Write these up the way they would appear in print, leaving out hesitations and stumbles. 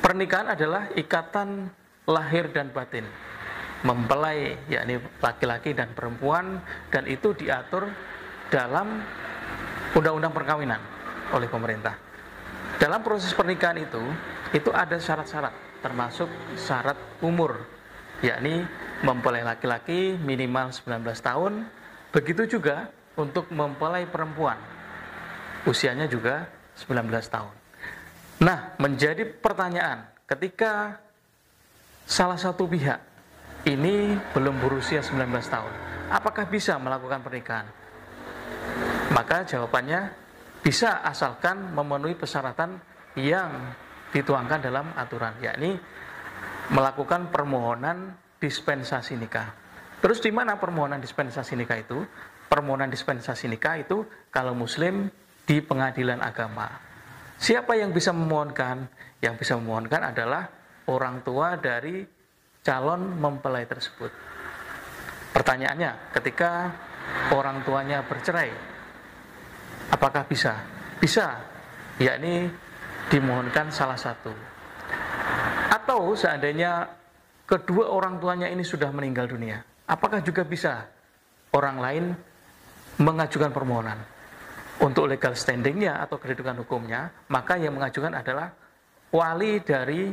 Pernikahan adalah ikatan lahir dan batin, mempelai yakni laki-laki dan perempuan, dan itu diatur dalam undang-undang perkawinan oleh pemerintah. Dalam proses pernikahan itu ada syarat-syarat, termasuk syarat umur, yakni mempelai laki-laki minimal 19 tahun, begitu juga untuk mempelai perempuan, usianya juga 19 tahun. Nah, menjadi pertanyaan, ketika salah satu pihak ini belum berusia 19 tahun, apakah bisa melakukan pernikahan? Maka jawabannya bisa, asalkan memenuhi persyaratan yang dituangkan dalam aturan, yakni melakukan permohonan dispensasi nikah. Terus di mana permohonan dispensasi nikah itu? Permohonan dispensasi nikah itu kalau muslim di pengadilan agama. Siapa yang bisa memohonkan? Yang bisa memohonkan adalah orang tua dari calon mempelai tersebut. Pertanyaannya, ketika orang tuanya bercerai, apakah bisa? Bisa, yakni dimohonkan salah satu. Atau seandainya kedua orang tuanya ini sudah meninggal dunia, apakah juga bisa orang lain mengajukan permohonan? Untuk legal standingnya atau kedudukan hukumnya, maka yang mengajukan adalah wali dari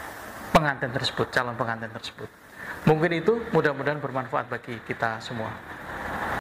pengantin tersebut, calon pengantin tersebut. Mungkin itu, mudah-mudahan bermanfaat bagi kita semua.